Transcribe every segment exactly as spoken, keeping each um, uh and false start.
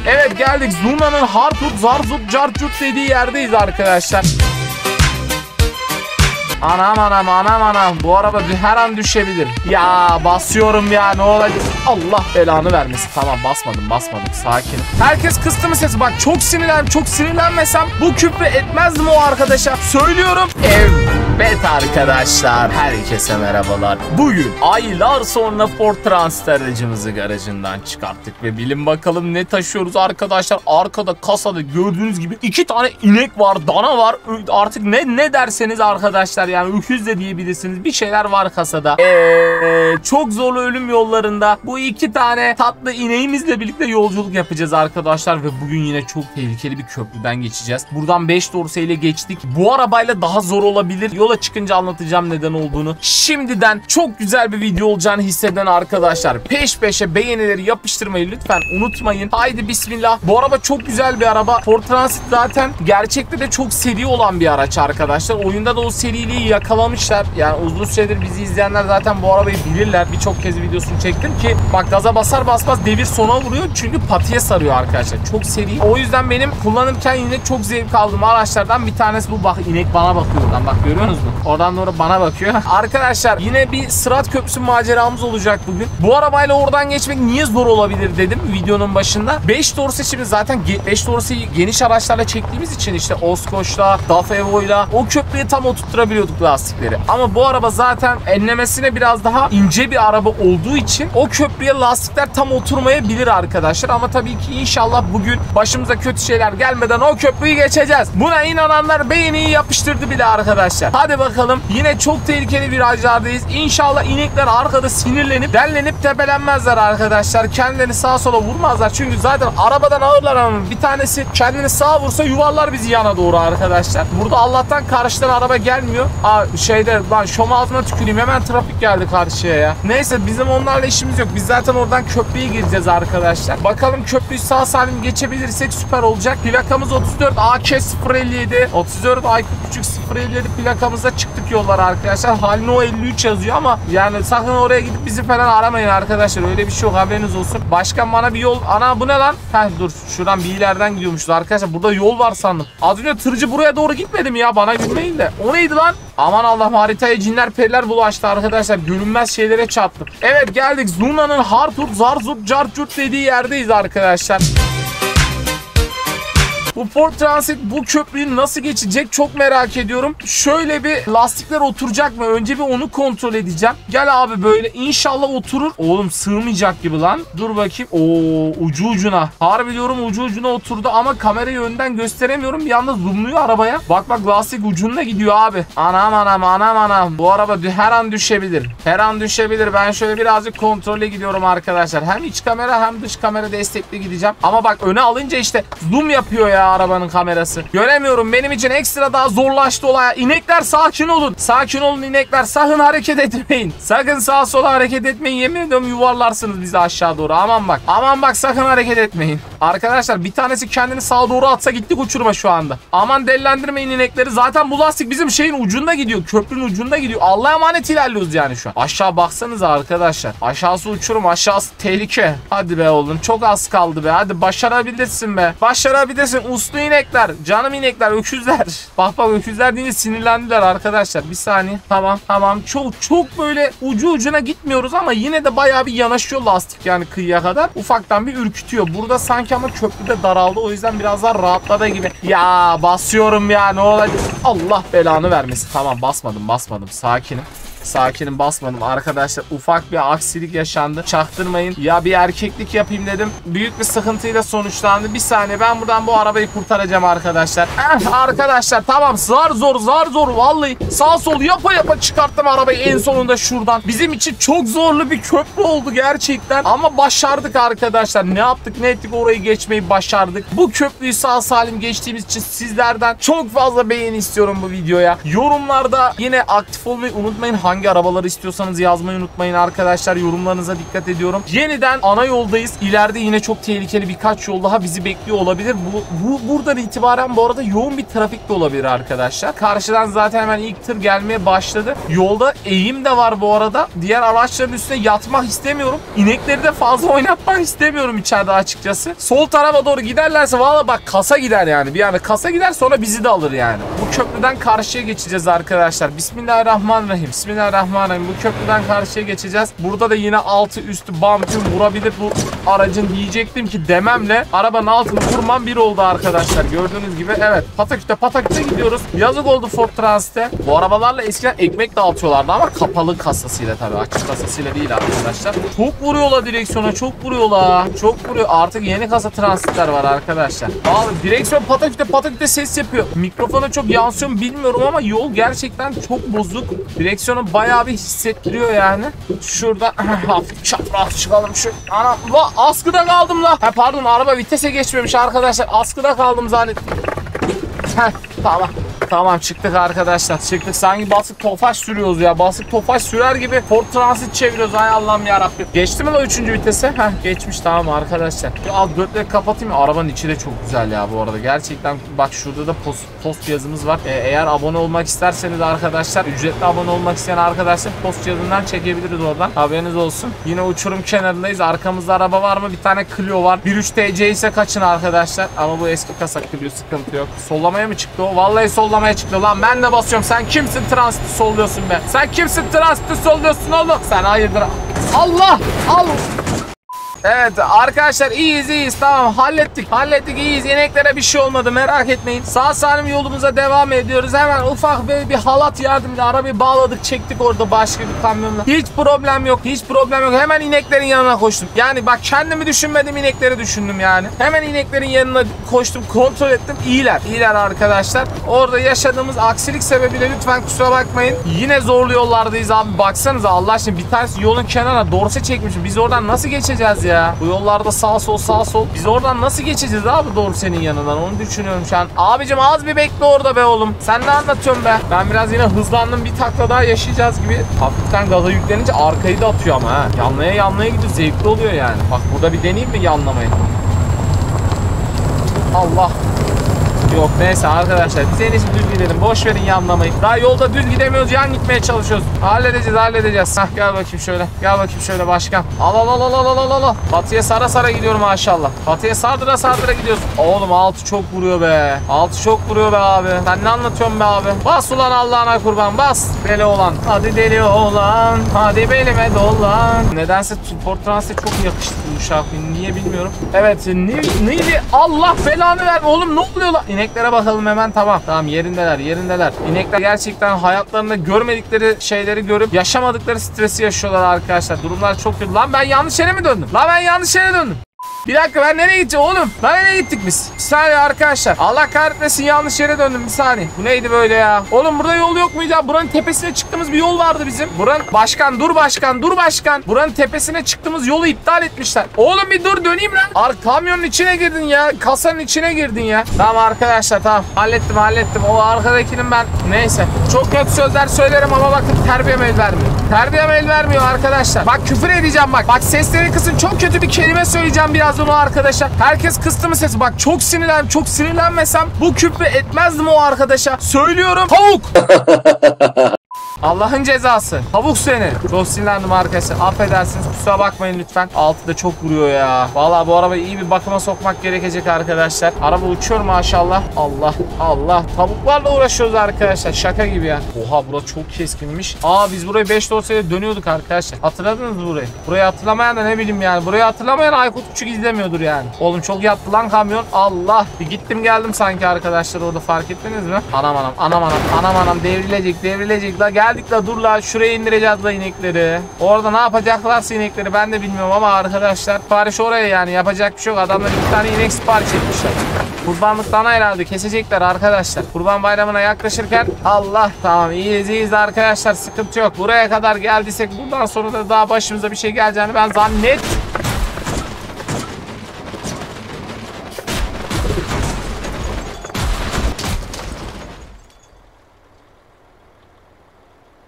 Evet geldik. Zurna'nın Hartut, Zarzut, Carcut dediği yerdeyiz arkadaşlar. Anam anam anam anam. Bu araba her an düşebilir. Ya basıyorum ya, ne olacak? Allah belanı vermesin. Tamam basmadım basmadım. Sakin. Herkes kıstı mı sesi? Bak çok sinirlendim. Çok sinirlenmesem bu küfrü etmezdim o arkadaşa. Söylüyorum. Evet arkadaşlar. Herkese merhabalar. Bugün aylar sonra Ford Transit aracımızı garajından çıkarttık. Ve bilin bakalım ne taşıyoruz arkadaşlar. Arkada kasada gördüğünüz gibi iki tane inek var. Dana var. Artık ne ne derseniz arkadaşlar. Yani öküz de diyebilirsiniz. Bir şeyler var kasada. Eee çok zorlu ölüm yollarında bu iki tane tatlı ineğimizle birlikte yolculuk yapacağız arkadaşlar. Ve bugün yine çok tehlikeli bir köprüden geçeceğiz. Buradan beş dorse ile geçtik. Bu arabayla daha zor olabilir. Yola çıkınca anlatacağım neden olduğunu. Şimdiden çok güzel bir video olacağını hisseden arkadaşlar peş peşe beğenileri yapıştırmayı lütfen unutmayın. Haydi bismillah. Bu araba çok güzel bir araba. Ford Transit zaten gerçekte de çok seri olan bir araç arkadaşlar. Oyunda da o seriliği yakalamışlar. Yani uzun süredir bizi izleyenler zaten bu arabayı bilirler. Birçok kez videosunu çektim ki bak gaza basar basmaz devir sona vuruyor. Çünkü patiye sarıyor arkadaşlar. Çok seri. O yüzden benim kullanırken yine çok zevk aldığım araçlardan bir tanesi bu. Bak inek bana bakıyor oradan. Bak görüyorsunuz mu? Oradan doğru bana bakıyor. Arkadaşlar yine bir Sırat Köprüsü maceramız olacak bugün. Bu arabayla oradan geçmek niye zor olabilir dedim videonun başında. beş dorse şimdi zaten beş dorseyi geniş araçlarla çektiğimiz için işte Oskoş'la, D A F Evo'yla o köprüye tam oturtturabiliyorduk lastikleri. Ama bu araba zaten enlemesine biraz daha ince bir araba olduğu için o köprüye lastikler tam oturmayabilir arkadaşlar. Ama tabii ki inşallah bugün başımıza kötü şeyler gelmeden o köprüyü geçeceğiz. Buna inananlar beğeniyi yapıştırdı bile arkadaşlar. Hadi bakalım. Yine çok tehlikeli virajlardayız. İnşallah inekler arkada sinirlenip dellenip tepelenmezler arkadaşlar. Kendilerini sağa sola vurmazlar. Çünkü zaten arabadan ağırlar ama bir tanesi kendini sağa vursa yuvarlar bizi yana doğru arkadaşlar. Burada Allah'tan karşıdan araba gelmiyor. Aa şeyde lan şom ağzına tüküreyim, hemen trafik geldi karşıya ya. Neyse bizim onlarla işimiz yok. Biz zaten oradan köprüye gireceğiz arkadaşlar. Bakalım köprüyü sağ salim geçebilirsek süper olacak. Plakamız otuz dört A K sıfır elli yedi. otuz dört Aykut sıfır elli yedi plakamıza çıktık yollara arkadaşlar. Halino elli üç yazıyor ama yani sakın oraya gidip bizi falan aramayın arkadaşlar. Öyle bir şey yok, haberiniz olsun. Başkan bana bir yol... Ana bu ne lan? Heh dur şuradan bir ileriden gidiyormuşuz arkadaşlar. Burada yol var sandım. Az önce tırcı buraya doğru gitmedi mi ya? Bana gülmeyin de. O neydi lan? Aman Allah'ım, haritaya cinler periler bulaştı arkadaşlar. Görünmez şeylere çarptık. Evet geldik. Zurna'nın Hartut, Zarzut, Carcut dediği yerdeyiz arkadaşlar. Bu Ford Transit bu köprüyü nasıl geçecek çok merak ediyorum. Şöyle bir lastikler oturacak mı? Önce bir onu kontrol edeceğim. Gel abi böyle, inşallah oturur. Oğlum sığmayacak gibi lan. Dur bakayım. Oo ucu ucuna. Harbi diyorum ucu ucuna oturdu ama kamerayı önden gösteremiyorum. Bir anda zoomluyor arabaya. Bak bak lastik ucunda gidiyor abi. Anam anam anam anam. Bu araba her an düşebilir. Her an düşebilir. Ben şöyle birazcık kontrole gidiyorum arkadaşlar. Hem iç kamera hem dış kamera destekli gideceğim. Ama bak öne alınca işte zoom yapıyor ya arabanın kamerası. Göremiyorum. Benim için ekstra daha zorlaştı olay. İnekler sakin olun. Sakin olun inekler. Sakın hareket etmeyin. Sakın sağa sola hareket etmeyin. Yemin ediyorum yuvarlarsınız bizi aşağı doğru. Aman bak. Aman bak sakın hareket etmeyin. Arkadaşlar bir tanesi kendini sağa doğru atsa gittik uçuruma şu anda. Aman dellendirmeyin inekleri. Zaten bu lastik bizim şeyin ucunda gidiyor. Köprünün ucunda gidiyor. Allah'a emanet ilerliyoruz yani şu an. Aşağı baksanıza arkadaşlar. Aşağısı uçurum. Aşağısı tehlike. Hadi be oğlum. Çok az kaldı be. Hadi başarabilirsin be. Başarabilirsin. Uslu inekler. Canım inekler. Öküzler. Bak bak öküzler deyince sinirlendiler arkadaşlar. Bir saniye. Tamam. Tamam. Çok çok böyle ucu ucuna gitmiyoruz ama yine de bayağı bir yanaşıyor lastik yani kıyıya kadar. Ufaktan bir ürkütüyor. Burada sanki ama köprüde daraldı. O yüzden biraz daha rahatladı gibi. Ya basıyorum ya. Ne olacak? Allah belanı vermesin. Tamam basmadım basmadım. Sakinim. Sakinim basmadım arkadaşlar, ufak bir aksilik yaşandı, çaktırmayın. Ya bir erkeklik yapayım dedim, büyük bir sıkıntıyla sonuçlandı. Bir saniye, ben buradan bu arabayı kurtaracağım arkadaşlar. Eh, arkadaşlar tamam, zar zor zar zor vallahi sağ sol yapa yapa çıkarttım arabayı en sonunda şuradan. Bizim için çok zorlu bir köprü oldu gerçekten ama başardık arkadaşlar. Ne yaptık ne ettik, orayı geçmeyi başardık. Bu köprüyü sağ salim geçtiğimiz için sizlerden çok fazla beğeni istiyorum bu videoya. Yorumlarda yine aktif olmayı unutmayın. hangi arabaları istiyorsanız yazmayı unutmayın arkadaşlar. Yorumlarınıza dikkat ediyorum. Yeniden ana yoldayız. İleride yine çok tehlikeli birkaç yol daha bizi bekliyor olabilir. Bu, bu buradan itibaren bu arada yoğun bir trafik de olabilir arkadaşlar. Karşıdan zaten hemen ilk tır gelmeye başladı. Yolda eğim de var bu arada. Diğer araçların üstüne yatmak istemiyorum. İnekleri de fazla oynatmak istemiyorum içeride açıkçası. Sol tarafa doğru giderlerse valla bak kasa gider yani. Bir anda kasa gider sonra bizi de alır yani. Bu köprüden karşıya geçeceğiz arkadaşlar. Bismillahirrahmanirrahim. Bismillahirrahmanirrahim. Bu köprüden karşıya geçeceğiz. Burada da yine altı üstü bam tüm vurabilir bu aracın diyecektim ki dememle arabanın altını vurmam bir oldu arkadaşlar. Gördüğünüz gibi evet pataküte pataküte gidiyoruz. Yazık oldu Ford Transit'e. Bu arabalarla eskiden ekmek dağıtıyorlardı ama kapalı kasasıyla tabii. Açık kasasıyla değil arkadaşlar. Çok vuruyorlar direksiyona. Çok vuruyorlar. Çok vuruyor. Artık yeni kasa Transit'ler var arkadaşlar. Abi direksiyon pataküte pataküte ses yapıyor. Mikrofona çok yansıyor mu bilmiyorum ama yol gerçekten çok bozuk. Direksiyonu bayağı bir hissettiriyor yani. Şurada hafif çapraz çıkalım şu. Ana la askıda kaldım la. Ha pardon araba vitese geçmemiş arkadaşlar. Askıda kaldım zannettim. Heh, tamam. Tamam çıktık arkadaşlar. Çıktık. Sanki basık tofaş sürüyoruz ya. Basık tofaş sürer gibi Ford Transit çeviriyoruz. Ay Allah'ım yarabbim. Geçti mi la üçüncü vitese? Heh geçmiş tamam arkadaşlar. Şu alt dörtleri kapatayım. Arabanın içi de çok güzel ya bu arada. Gerçekten bak şurada da post, post cihazımız var. Ee, eğer abone olmak isterseniz arkadaşlar ücretli abone olmak isteyen arkadaşlar post cihazından çekebiliriz oradan. Haberiniz olsun. Yine uçurum kenarındayız. Arkamızda araba var mı? Bir tane Clio var. bir üç T C ise kaçın arkadaşlar. Ama bu eski kasa Clio sıkıntı yok. Sollamaya mı çıktı o? Vallahi sollamaya çıktı lan. Ben de basıyorum. Sen kimsin transiti solluyorsun be? Sen kimsin transiti solluyorsun oğlum? Sen hayırdır? Allah! Allah! Evet arkadaşlar iyiyiz iyiyiz tamam hallettik hallettik iyiyiz ineklere bir şey olmadı merak etmeyin. Sağ salim yolumuza devam ediyoruz. Hemen ufak böyle bir halat yardımıyla arabayı bağladık çektik orada başka bir kamyonla. Hiç problem yok hiç problem yok hemen ineklerin yanına koştum. Yani bak kendimi düşünmedim inekleri düşündüm yani. Hemen ineklerin yanına koştum kontrol ettim iyiler iyiler arkadaşlar. Orada yaşadığımız aksilik sebebiyle lütfen kusura bakmayın. Yine zorlu yollardayız abi baksanıza Allah aşkına bir tanesi yolun kenarına dorse çekmişim. Biz oradan nasıl geçeceğiz ya? Bu yollarda sağ sol sağ sol. Biz oradan nasıl geçeceğiz abi doğru senin yanından onu düşünüyorum şu an. Abicim az bir bekle orada be oğlum. Sen ne anlatıyorsun be? Ben biraz yine hızlandım bir takla daha yaşayacağız gibi. Hafiften gaza yüklenince arkayı da atıyor ama ha. Yanlaya yanlaya gidiyor zevkli oluyor yani. Bak burada bir deneyeyim mi yanlamayı? Allah. Yok neyse arkadaşlar biz en iyisi düz gidelim. Boş verin yanlamayı. Daha yolda düz gidemiyoruz yan gitmeye çalışıyoruz. Halledeceğiz halledeceğiz. Hah gel bakayım şöyle. Gel bakayım şöyle başkan. Al al al al al al al al. Batıya sara sara gidiyorum maşallah. Batıya sardıra sardıra gidiyorsun. Oğlum altı çok vuruyor be. Altı çok vuruyor be abi. Sen ne anlatıyorsun be abi? Bas ulan Allah'ına kurban bas. Deli olan. Hadi deli olan. Hadi belime dolan. Nedense Ford Transit'e çok yakıştı bu şarkı. Niye bilmiyorum. Evet neydi? Allah belanı verme. Oğlum ne oluyor lan? İneklere bakalım hemen tamam. Tamam yerindeler yerindeler. İnekler gerçekten hayatlarında görmedikleri şeyleri görüp yaşamadıkları stresi yaşıyorlar arkadaşlar. Durumlar çok kötü. Lan ben yanlış yere mi döndüm? Lan ben yanlış yere döndüm. Bir dakika ben nereye gideceğim oğlum? Lan nereye gittik biz? Bir saniye arkadaşlar. Allah kahretmesin yanlış yere döndüm bir saniye. Bu neydi böyle ya? Oğlum burada yol yok muydu ya? Buranın tepesine çıktığımız bir yol vardı bizim. Buranın başkan dur başkan dur başkan. Buranın tepesine çıktığımız yolu iptal etmişler. Oğlum bir dur döneyim lan. Ar kamyonun içine girdin ya. Kasanın içine girdin ya. Tamam arkadaşlar tamam. Hallettim hallettim. O arkadakinin ben neyse. Çok kötü sözler söylerim ama bakın terbiyem el vermiyor. Terbiyem el vermiyor arkadaşlar. Bak küfür edeceğim bak. Bak sesleri kısın çok kötü bir kelime söyleyeceğim biraz onu arkadaşa. Herkes kıstı mı sesi? Bak çok sinirlendim. Çok sinirlenmesem bu küfrü etmezdim o arkadaşa. Söylüyorum. Tavuk. Allah'ın cezası. Tavuk seni. Çok sinirlendim arkadaşlar. Affedersiniz. Kusura bakmayın lütfen. Altı da çok vuruyor ya. Vallahi bu arabayı iyi bir bakıma sokmak gerekecek arkadaşlar. Araba uçuyor maşallah. Allah. Allah. Tavuklarla uğraşıyoruz arkadaşlar. Şaka gibi ya. Oha bura çok keskinmiş. Aa biz burayı beş dorsayla dönüyorduk arkadaşlar. Hatırladınız mı burayı? Burayı hatırlamayan da ne bileyim yani. Burayı hatırlamayan Aykut Küçük izlemiyordur yani. Oğlum çok yattı lan kamyon. Allah. Bir gittim geldim sanki arkadaşlar orada fark ettiniz mi? Anam anam. Anam anam. Anam anam. Devrilecek. Devrilecek. La gel. Geldik la dur la şuraya indireceğiz la inekleri. Orada ne yapacaklarsa inekleri ben de bilmiyorum ama arkadaşlar sipariş oraya yani yapacak bir şey yok. Adamlar iki tane inek sipariş etmişler. Kurbanlıktan herhalde kesecekler arkadaşlar. Kurban bayramına yaklaşırken Allah tamam iyiyiz iyiyiz arkadaşlar sıkıntı yok. Buraya kadar geldiysek bundan sonra da daha başımıza bir şey geleceğini ben zannet.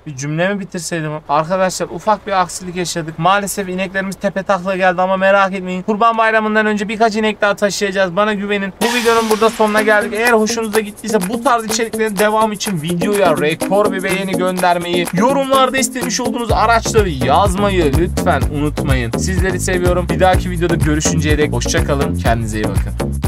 Bir cümlemi bitirseydim. Arkadaşlar ufak bir aksilik yaşadık. Maalesef ineklerimiz tepe takla geldi ama merak etmeyin. Kurban Bayramı'ndan önce birkaç inek daha taşıyacağız. Bana güvenin. Bu videonun burada sonuna geldik. Eğer hoşunuza gittiyse bu tarz içeriklerin devamı için videoya rekor bir beğeni göndermeyi, yorumlarda istemiş olduğunuz araçları yazmayı lütfen unutmayın. Sizleri seviyorum. Bir dahaki videoda görüşünceye dek hoşça kalın. Kendinize iyi bakın.